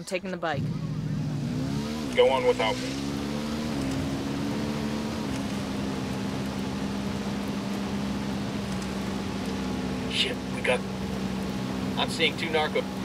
I'm taking the bike. Go on without me. Shit, we got... I'm seeing 2 narco...